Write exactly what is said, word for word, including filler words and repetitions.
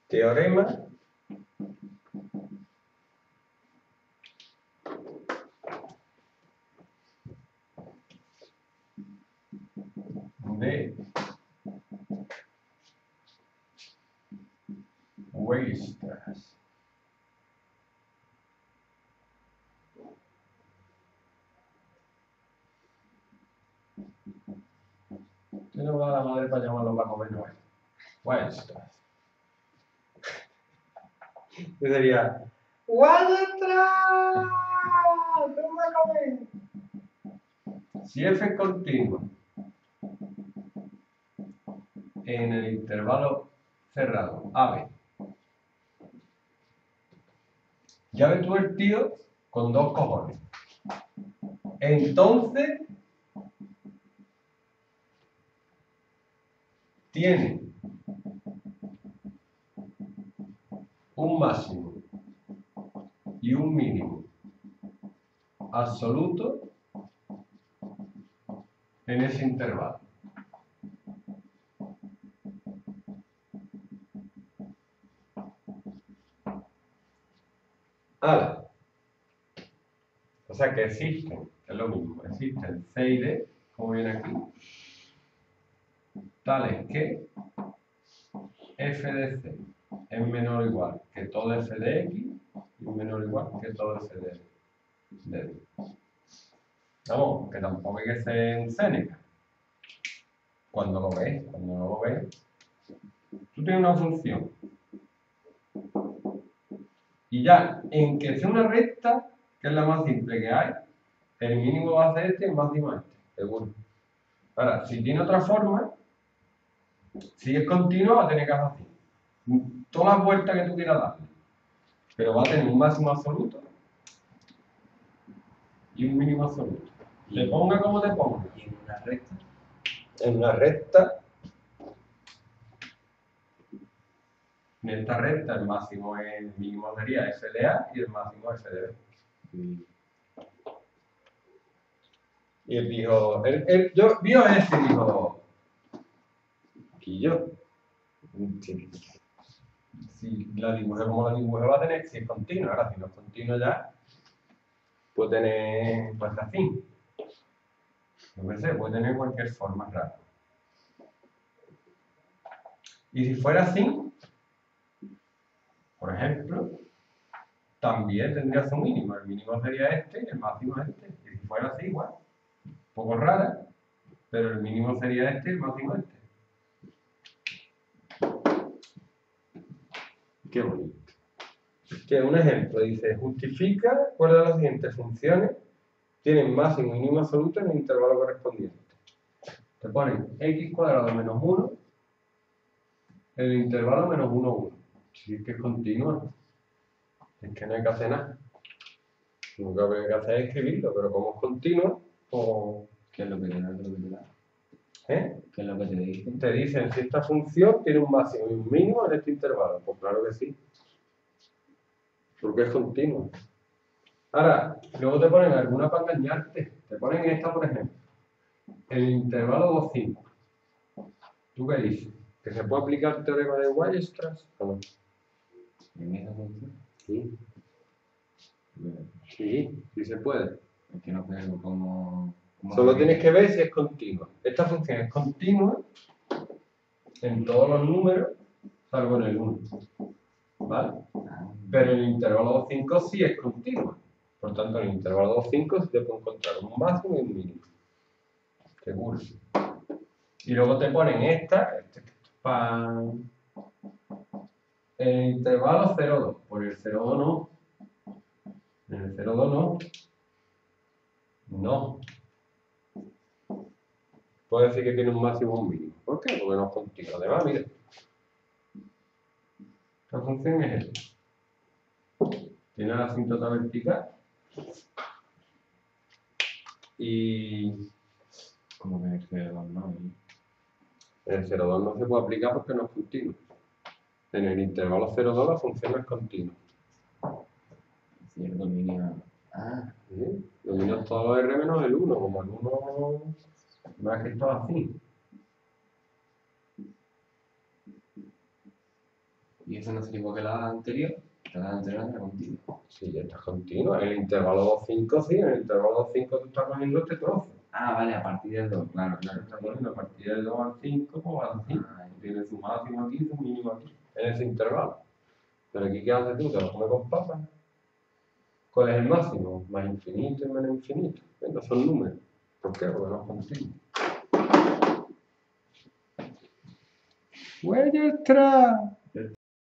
Teorema de Weierstrass. Usted no va a la madre para llamarlo para comer Noel. Weierstrass. ¿Qué sería? ¡Weierstrass! ¡Toma a comer! Si f es continuo en el intervalo cerrado A B, ya ves tú el tío con dos cojones. Entonces tiene un máximo y un mínimo absoluto en ese intervalo. Ahora, o sea que existen, que es lo mismo, existen C y D, como viene aquí, tales que f de C es menor o igual que todo f de X y menor o igual que todo f de, de D. Vamos, que tampoco hay que ser en Séneca. Cuando lo ves, cuando no lo ves, tú tienes una función. Y ya, en que sea una recta, que es la más simple que hay, el mínimo va a ser este y el máximo este, seguro. Ahora, si tiene otra forma, si es continuo, va a tener que hacer así. Todas las vueltas que tú quieras darle. Pero va a tener un máximo absoluto y un mínimo absoluto. Le ponga como te ponga. ¿Y en una recta? En una recta, en esta recta el máximo es, el mínimo sería f de A y el máximo f de B. Sí. Y él dijo, él, él, yo vio ese y dijo, y yo, si la dibujé como la dibujé va a tener, si es continuo, ahora si no es continuo ya, puede tener, pues así. Yo qué sé, puede tener cualquier forma rara. Y si fuera así, por ejemplo, también tendría su mínimo. El mínimo sería este y el máximo es este. Y si fuera así, igual. Un poco rara, pero el mínimo sería este y el máximo este. Qué bonito. Que un ejemplo dice, justifica cuál de las siguientes funciones tienen máximo y mínimo absoluto en el intervalo correspondiente. Te ponen x cuadrado menos uno en el intervalo menos uno, uno. Si es que es continua. Es que no hay que hacer nada. Lo que hay que hacer es escribirlo, pero como es continuo, pues... ¿Qué es lo que te da? ¿Qué es lo que te da? ¿Eh? ¿Qué es lo que te dicen? Te dicen si esta función tiene un máximo y un mínimo en este intervalo. Pues claro que sí. Porque es continuo. Ahora, luego te ponen alguna para engañarte. Te ponen esta, por ejemplo. El intervalo dos, cinco. ¿Tú qué dices? ¿Que se puede aplicar el teorema de Weierstrass o no? ¿En esa función? Sí. Sí, sí se puede. Es que no veo cómo... cómo Solo se- tienes que ver si es continua. Esta función es continua en todos los números, salvo en el uno. ¿Vale? Ah, Pero en el intervalo dos, cinco sí es continua. Por tanto, en el intervalo dos, cinco sí te puede encontrar un máximo y un mínimo. Seguro. Y luego te ponen esta, este, para el intervalo cero, dos. Por el cero, dos no. En el cero, dos no. No. Puede decir que tiene un máximo y un mínimo. ¿Por qué? Porque no es continuo. Además, mira. Esta función es esta. Tiene la asíntota vertical. Y como que el cero dos no. en el cero, dos no se puede aplicar porque no es continuo. En el intervalo cero, dos la función no es continua. Cierto mínimo. Ah, ¿Sí? Dominas todos los R menos el uno. Como el uno no es que esto es así. y ¿Y eso no sería igual que la anterior? La anterior era continua. Sí, ya está continua. En el intervalo dos cinco, sí, en el intervalo dos cinco tú estás cogiendo este trozo. Ah, vale, a partir del dos, claro, Claro, claro. está poniendo a partir del dos al cinco, pues va al cinco. Ah, Tiene su máximo aquí, su mínimo aquí, en ese intervalo. Pero aquí, ¿qué haces tú? Te lo comes con papas. ¿Cuál es el máximo? Más infinito y menos infinito. Venga, son números. ¿Por qué? Porque no es continuo. ¡Huella extra!